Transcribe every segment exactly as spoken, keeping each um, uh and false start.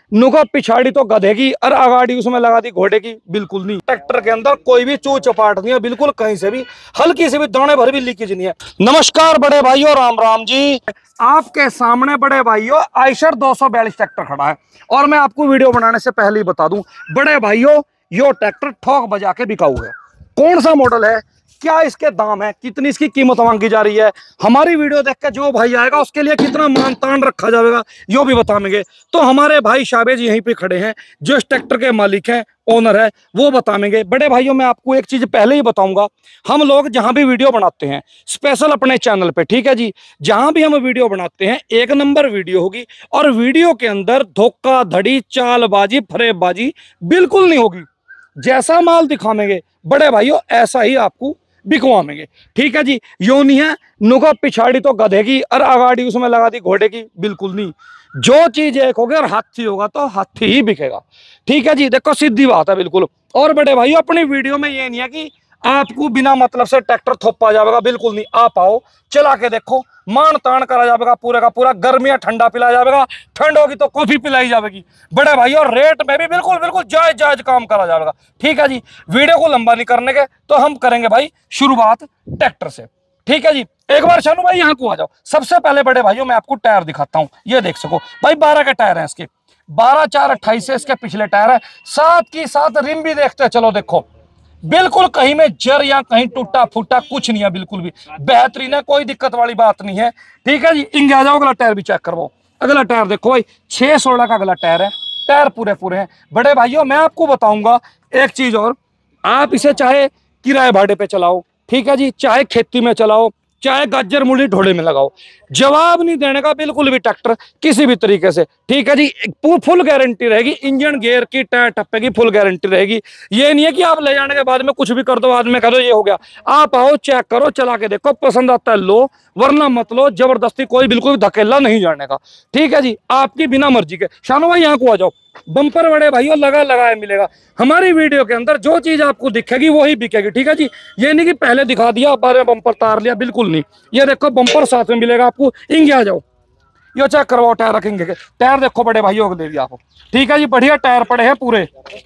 नुका पिछाड़ी तो गधे की और आगाड़ी उसमें लगा दी घोड़े की, बिल्कुल नहीं। ट्रैक्टर के अंदर कोई भी चू चपाट नहीं है, बिल्कुल कहीं से भी हल्की से भी दाने भर भी लीकेज नहीं है। नमस्कार बड़े भाइयों, राम राम जी। आपके सामने बड़े भाइयों आयशर दो सौ बयालीस ट्रैक्टर खड़ा है और मैं आपको वीडियो बनाने से पहले ही बता दूं बड़े भाइयों, यो ट्रैक्टर ठोक बजा के बिकाऊ है। कौन सा मॉडल है, क्या इसके दाम है, कितनी इसकी कीमत मांगी जा रही है, हमारी वीडियो देख के जो भाई आएगा उसके लिए कितना मान तान रखा जाएगा यो भी बताएंगे। तो हमारे भाई शाबेज यहीं पे खड़े हैं, जो इस ट्रैक्टर के मालिक हैं, ओनर है, वो बताएंगे। बड़े भाइयों मैं आपको एक चीज पहले ही बताऊंगा, हम लोग जहां भी वीडियो बनाते हैं स्पेशल अपने चैनल पे, ठीक है जी, जहां भी हम वीडियो बनाते हैं एक नंबर वीडियो होगी और वीडियो के अंदर धोखा धड़ी चालबाजी फरेबबाजी बिल्कुल नहीं होगी। जैसा माल दिखाएंगे बड़े भाइयों ऐसा ही आपको बिकवाएंगे, ठीक है जी। यो नहीं है नुका पिछाड़ी तो गधे की और आगाड़ी उसमें लगा दी घोड़े की, बिल्कुल नहीं। जो चीज एक होगी और हाथी होगा तो हाथी ही बिकेगा, ठीक है जी। देखो सीधी बात है बिल्कुल। और बड़े भाइयों अपनी वीडियो में ये नहीं है कि आपको बिना मतलब से ट्रैक्टर थोपा जाएगा, बिल्कुल नहीं। आप आओ चला के देखो, मान तान करा जाएगा पूरे का पूरा, गर्मियां ठंडा पिलाया जाएगा, ठंड होगी तो कॉफी पिलाई जाएगी बड़े भाइयों। रेट में भी बिल्कुल बिल्कुल जायज जायज काम करा जाएगा, ठीक है जी। वीडियो को लंबा नहीं करने के तो हम करेंगे भाई शुरुआत ट्रैक्टर से, ठीक है जी। एक बार शानू भाई यहाँ को आ जाओ। सबसे पहले बड़े भाइयों मैं आपको टायर दिखाता हूँ, ये देख सको भाई, बारह के टायर हैं इसके, बारह चार अट्ठाईस से इसके पिछले टायर है, साथ की साथ रिम भी देखते हैं। चलो देखो बिल्कुल कहीं में जर या कहीं टूटा फूटा कुछ नहीं है, बिल्कुल भी बेहतरीन है, कोई दिक्कत वाली बात नहीं है, ठीक है जी। इंगे आ जाओ, अगला टायर भी चेक करवाओ। अगला टायर देखो भाई, छह सोलह का अगला टायर है, टायर पूरे पूरे हैं। बड़े भाइयों मैं आपको बताऊंगा एक चीज और, आप इसे चाहे किराए भाड़े पे चलाओ, ठीक है जी, चाहे खेती में चलाओ, चाहे गाजर मूली ढोड़े में लगाओ, जवाब नहीं देने का बिल्कुल भी ट्रैक्टर किसी भी तरीके से, ठीक है जी। फुल गारंटी रहेगी, इंजन गियर की टायर टप्पे की फुल गारंटी रहेगी। ये नहीं है कि आप ले जाने के बाद में कुछ भी कर दो, बाद में कह दो ये हो गया। आप आओ चेक करो, चला के देखो, पसंद आता है लो, वरना मत लो। जबरदस्ती कोई बिल्कुल धकेला नहीं जाने का, ठीक है जी, आपकी बिना मर्जी के। शानू भाई यहाँ को आ जाओ। बम्पर बड़े भाइयों लगा लगाया मिलेगा हमारी वीडियो के अंदर, जो चीज आपको दिखेगी वही बिकेगी, ठीक है जी। ये नहीं कि पहले दिखा दिया बारे बम्पर तार लिया, बिल्कुल नहीं। ये देखो बम्पर साथ में मिलेगा आपको। इंगे आ जाओ, यो चेक करवाओ टायर रखेंगे के टायर देखो बड़े भाइयों को दे दिया आपको, ठीक है जी, बढ़िया टायर पड़े हैं पूरे।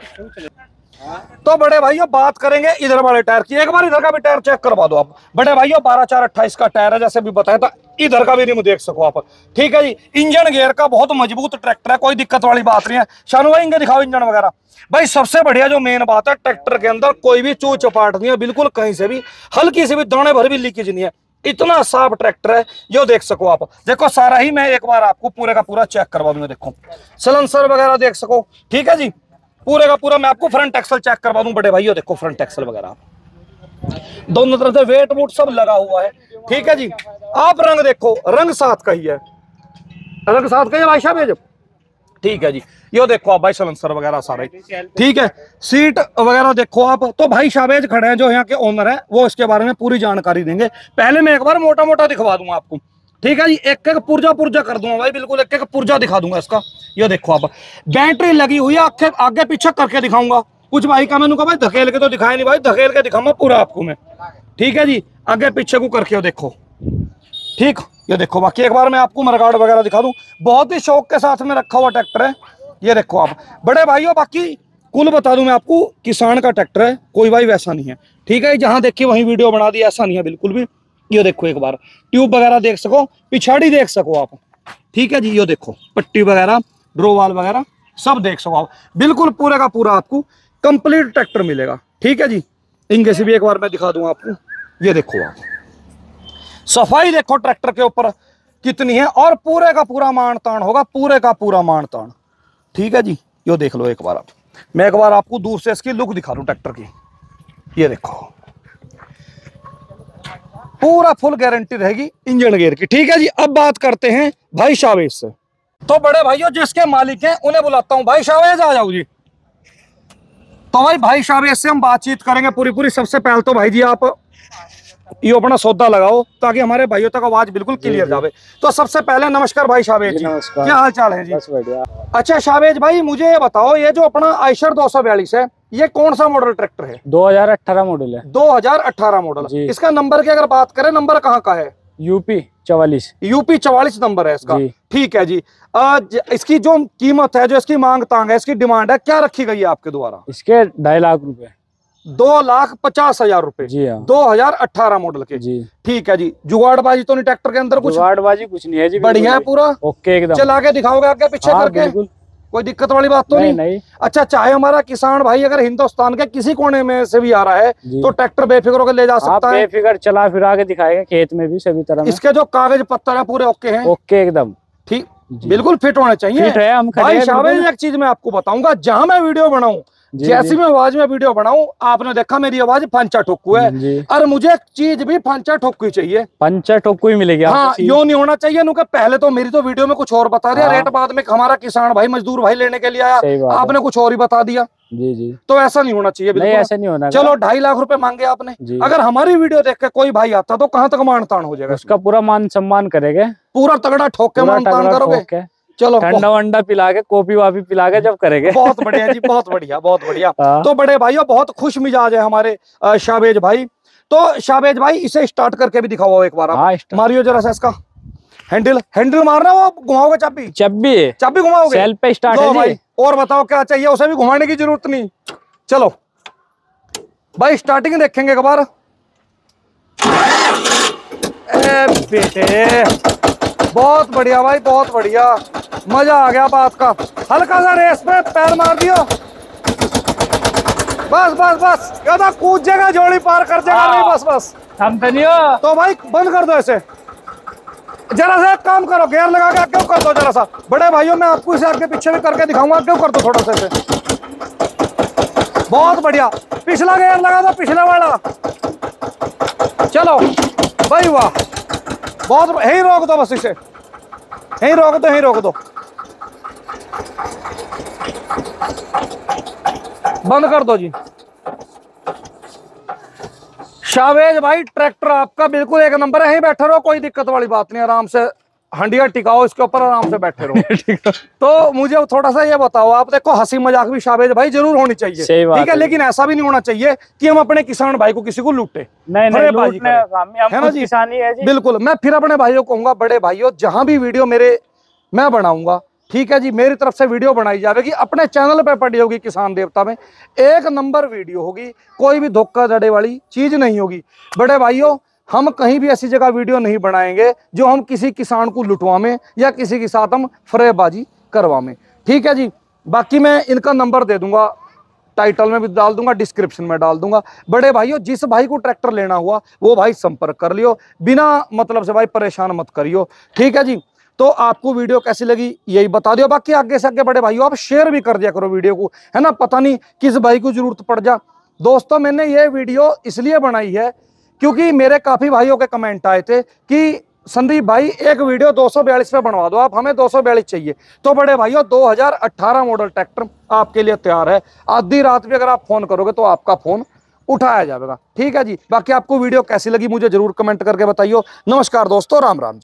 तो बड़े भाइयों बात करेंगे इधर वाले टायर की, एक बार इधर का भी टायर चेक करवा दो आप बड़े भाइयों। बारह चार अट्ठाईस का टायर है, जैसे भी बताया था, इधर का भी रिम देख सको आप, ठीक है जी। इंजन गियर का बहुत मजबूत ट्रैक्टर है, कोई दिक्कत वाली बात नहीं है। शानू भाई इंगे दिखाओ इंजन वगैरह। भाई सबसे बढ़िया जो मेन बात है, ट्रैक्टर के अंदर कोई भी चू चपाट नहीं है, बिल्कुल कहीं से भी हल्की से भी दाने भर भी लीकेज नहीं है, इतना साफ ट्रैक्टर है। यो देख सको आप, देखो सारा ही मैं एक बार आपको पूरे का पूरा चेक करवा दूंगा। देखो सलेंसर वगैरह देख सको, ठीक है जी, पूरे का पूरा। मैं आपको फ्रंट एक्सल चेक करवा दूं बड़े भाइयों, देखो फ्रंट एक्सल वगैरह दोनों तरफ से वेट वूट सब लगा हुआ है, ठीक है जी। आप रंग देखो, रंग साथ का ही है, रंग साथ का ही भाई साहब, ठीक है जी। यो देखो आप भाई सलेंसर वगैरह सारे, ठीक है। सीट वगैरह देखो आप। तो भाई शाबेज खड़े हैं जो यहाँ के ओनर हैं, वो इसके बारे में पूरी जानकारी देंगे। पहले मैं एक बार मोटा मोटा दिखवा दूंगा आपको, ठीक है जी, एक एक पुर्जा पुर्जा कर दूंगा भाई, बिल्कुल एक एक पुर्जा दिखा दूंगा इसका। ये देखो आप बैटरी लगी हुई है, आगे आगे पीछे करके दिखाऊंगा। कुछ भाई का मैंने कहा भाई धकेल के तो दिखाया नहीं, भाई धकेल के दिखाऊंगा पूरा आपको मैं, ठीक है जी, आगे पीछे को करके देखो, ठीक। ये देखो बाकी एक बार मैं आपको मरगाड़ वगैरह दिखा दूं, बहुत ही शौक के साथ में रखा हुआ ट्रैक्टर है। ये देखो आप बड़े भाइयों, बाकी कुल बता दूं मैं आपको, किसान का ट्रैक्टर है, कोई भाई वैसा नहीं है, ठीक है। जहां देखिए वहीं वीडियो बना दी, ऐसा नहीं है बिल्कुल भी। ये देखो एक बार ट्यूब वगैरह देख सको, पिछाड़ी देख सको आप, ठीक है जी। ये देखो पट्टी वगैरह ड्रोवाल वगैरह सब देख सको आप, बिल्कुल पूरे का पूरा आपको कंप्लीट ट्रैक्टर मिलेगा, ठीक है जी। इंगे से भी एक बार मैं दिखा दूं आपको। ये देखो आप सफाई देखो ट्रैक्टर के ऊपर कितनी है, और पूरे का पूरा मान तान होगा, पूरे का पूरा मान तान, ठीक है जी। यो देख लो एक बार आप, मैं एक बार आपको दूर से इसकी लुक दिखा दूं ट्रैक्टर की। ये देखो पूरा फुल गारंटी रहेगी इंजन गियर की, ठीक है जी। अब बात करते हैं भाई शावेज से। तो बड़े भाइयों जिसके मालिक हैं उन्हें बुलाता हूं, भाई शावेज आ जाओ जी। तो भाई भाई शावेज से हम बातचीत करेंगे पूरी पूरी। सबसे पहले तो भाई जी आप ये अपना सौदा लगाओ ताकि हमारे भाइयों तक आवाज बिल्कुल क्लियर जावे। तो सबसे पहले नमस्कार भाई शावेज जी, क्या हाल चाल है जी? बस बढ़िया। अच्छा शावेज भाई मुझे ये बताओ, ये जो अपना आयशर दो सौ बयालीस है, ये कौन सा मॉडल ट्रैक्टर है? दो हज़ार अठारह मॉडल है। दो हज़ार अठारह मॉडल। इसका नंबर की अगर बात करें, नंबर कहाँ का है? यूपी चवालीस। यूपी चवालीस नंबर है इसका। ठीक है जी। आज इसकी जो कीमत है, जो इसकी मांग तांग है, इसकी डिमांड है, क्या रखी गई है आपके द्वारा? इसके ढाई लाख रुपए। दो लाख पचास हजार रुपए जी हाँ। दो हजार अठारह मॉडल के जी। ठीक है जी। जुगाड़बाजी तो नहीं ट्रैक्टर के अंदर? कुछ जुगाड़बाजी कुछ नहीं है जी, बढ़िया है पूरा ओके एकदम। चला के दिखाओगे आगे पीछे हाँ, करके? बिल्कुल। कोई दिक्कत वाली बात तो नहीं, नहीं नहीं। अच्छा, चाहे हमारा किसान भाई अगर हिंदुस्तान के किसी कोने में से भी आ रहा है तो ट्रैक्टर बेफिक्र होकर ले जा सकता है? बेफिक्र चला फिरा के दिखाएगा खेत में भी सभी तरह। इसके जो कागज पत्तर है पूरे ओके हैं? ओके एकदम ठीक, बिल्कुल फिट होने चाहिए। फिट है, हम भाई शाबाश। एक चीज मैं आपको बताऊंगा, जहां मैं वीडियो बनाऊं, जैसी मैं आवाज में वीडियो बनाऊं, आपने देखा मेरी आवाज पंचा ठोकू है, और मुझे एक चीज भी पंचा ठोकू चाहिए। पंचा ठोकू ही मिलेगी। हाँ, यो नहीं होना चाहिए नुका पहले तो मेरी तो वीडियो में कुछ और बता रहे, रेट बाद में हमारा किसान भाई मजदूर भाई लेने के लिए आया, आपने कुछ और ही बता दिया। जी जी। तो ऐसा नहीं होना चाहिए, बिल्कुल ऐसा नहीं होना। चलो ढाई लाख रुपए मांगे आपने, अगर हमारी वीडियो देख के कोई भाई आता तो कहाँ तक मान तान हो जाएगा? उसका पूरा मान सम्मान करेंगे, पूरा तगड़ा ठोक के मान तान करोगे। चलो ठंडा वंडा पिला के, कॉफी वाफी पिला के जब करेंगे। बहुत बढ़िया जी, बहुत बढ़िया, बहुत बढ़िया। तो बड़े भाइयों बहुत खुश मिजाज है हमारे शाहबेज भाई। तो शाहबेज भाई इसे स्टार्ट करके भी दिखाओ एक बार आप। हाँ, मारियो जरा सा इसका हैंडल। हैंडल मारना, वो घुमाओगे चाबी? चाबी चाबी घुमाओगे? सेल पे स्टार्ट है भाई। और बताओ क्या चाहिए? उसे भी घुमाने की जरूरत नहीं। चलो भाई स्टार्टिंग देखेंगे एक बार। ए बेटे बहुत बढ़िया भाई, बहुत बढ़िया, मजा आ गया बात का। हल्का सा रेस पे पैर मार दियो, बस बस बस, ज्यादा कूद जाएगा, जोड़ी पार कर जाएगा नहीं, बस बस हम तो नहीं हो। तो भाई बंद कर दो ऐसे, जरा सा एक काम करो, गियर लगा के आगे कर दो जरा सा। बड़े भाइयों मैं आपको इसे आगे पीछे भी करके दिखाऊंगा, आगे कर दो थोड़ा सा ऐसे। बहुत बढ़िया, पिछला गियर लगा दो, पिछला वाला। चलो भाई वाह, बहुत। यही रोक दो बस इसे, यही रोक दो, यही रोक दो, बंद कर दो जी। शाहबेज भाई ट्रैक्टर आपका बिल्कुल एक नंबर है, यहीं बैठे रहो, कोई दिक्कत वाली बात नहीं, आराम से हंडिया टिकाओ इसके ऊपर, आराम से बैठे रहो। तो मुझे थोड़ा सा ये बताओ, आप देखो हंसी मजाक भी शाहबेज भाई जरूर होनी चाहिए, ठीक है, लेकिन ऐसा भी नहीं होना चाहिए कि हम अपने किसान भाई को किसी को लूटे। नहीं नहीं, लूटने है ना जी, किसानी है जी। बिल्कुल। मैं फिर अपने भाइयों को कहूंगा, बड़े भाइयों जहां भी वीडियो मेरे मैं बनाऊंगा, ठीक है जी, मेरी तरफ से वीडियो बनाई जाएगी, अपने चैनल पे पड़ी होगी किसान देवता में, एक नंबर वीडियो होगी, कोई भी धोखाधड़ी वाली चीज नहीं होगी। बड़े भाइयों हम कहीं भी ऐसी जगह वीडियो नहीं बनाएंगे जो हम किसी किसान को लुटवामें या किसी के साथ हम फरेबाजी करवामें, ठीक है जी। बाकी मैं इनका नंबर दे दूंगा, टाइटल में भी डाल दूंगा, डिस्क्रिप्शन में डाल दूंगा। बड़े भाइयों जिस भाई को ट्रैक्टर लेना हुआ वो भाई संपर्क कर लियो, बिना मतलब से भाई परेशान मत करियो, ठीक है जी। तो आपको वीडियो कैसी लगी यही बता दियो, बाकी आगे से आगे बड़े भाइयों आप शेयर भी कर दिया करो वीडियो को, है ना, पता नहीं किस भाई को जरूरत पड़ जा। दोस्तों मैंने ये वीडियो इसलिए बनाई है क्योंकि मेरे काफी भाइयों के कमेंट आए थे कि संदीप भाई एक वीडियो दो सौ बयालीस पे बनवा दो आप, हमें दो सौ बयालीस चाहिए। तो बड़े भाइयों दो हज़ार अठारह मॉडल ट्रैक्टर आपके लिए तैयार है, आधी रात भी अगर आप फोन करोगे तो आपका फोन उठाया जाएगा, ठीक है जी। बाकी आपको वीडियो कैसी लगी मुझे जरूर कमेंट करके बताइए। नमस्कार दोस्तों, राम राम।